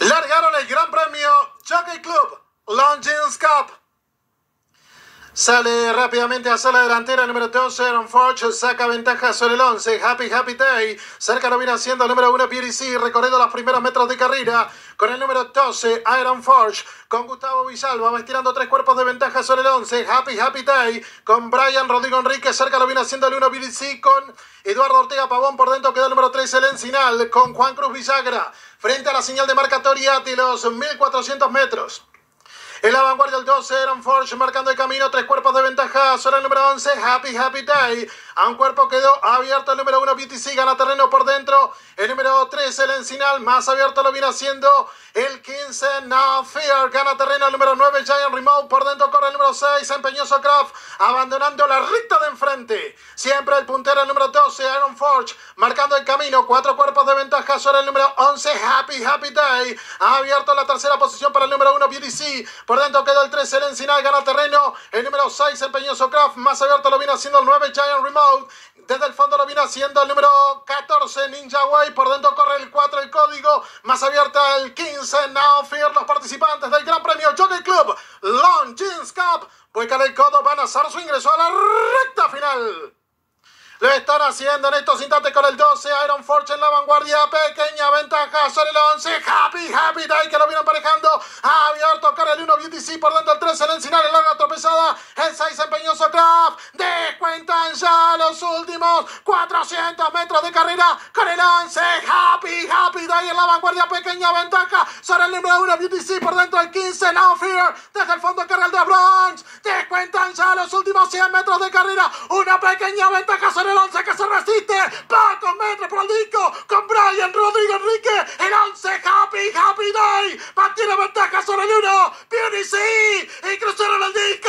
Largaron el Gran Premio Jockey Club Longines Cup. Sale rápidamente a la delantera el número 12, Iron Forge, saca ventaja sobre el 11, Happy Day. Cerca lo viene haciendo el número 1, PDC, recorriendo los primeros metros de carrera con el número 12, Iron Forge, con Gustavo Villalba, va estirando 3 cuerpos de ventaja sobre el 11, Happy Day, con Brian Rodrigo Enrique, cerca lo viene haciendo el 1, PDC, con Eduardo Ortega Pavón, por dentro queda el número 13, el Encinal, con Juan Cruz Villagra, frente a la señal de marcatoria de los 1400 metros. En la vanguardia el 12, Iron Forge, marcando el camino, 3 cuerpos de ventaja sobre el número 11, Happy Day. A un cuerpo quedó abierto el número 1, BTC, gana terreno por dentro. El número 13, el Encinal, más abierto lo viene haciendo el 15, No Fear, gana terreno el número 9, Giant Remote, por dentro corre el número 6, Empeñoso Craft, abandonando la recta de enfrente. Siempre el puntero, el número 12, Iron Forge, marcando el camino, 4 cuerpos de ventaja sobre el número 11, Happy Day. Ha abierto la tercera posición para el número 1, BTC. Por dentro quedó el 13, el Encinal, gana terreno. El número 6, Empeñoso Craft, más abierto lo viene haciendo el 9, Giant Remote. Desde el fondo lo viene haciendo el número 14, Ninja Way. Por dentro corre el 4, el código. Más abierta el 15, No Fear. Los participantes del Gran Premio Jockey Club Longines Cup vuelcan el codo, van a hacer su ingreso a la recta final. Lo están haciendo en estos instantes con el 12, Iron Forge en la vanguardia, pequeña ventaja sobre el 11, Happy Day, que lo viene emparejando, ha abierto cara el 1, BTC, por dentro el 13, el Encinal, el larga tropezada, el 6, Empeñoso Craft, descuentan ya los últimos 400 metros de carrera con el 11, Happy Day en la vanguardia, pequeña ventaja sobre el número 1, BTC, por dentro el 15, No Fear, desde el fondo carga el de Bronx, descuentan ya los últimos 100 metros de carrera, una pequeña ventaja sobre el 11 que se resiste, Paco Metro por el disco, con Brian Rodrigo Enrique, el 11, Happy Day, mantiene ventaja sobre el 1, PDC, y cruzaron el disco.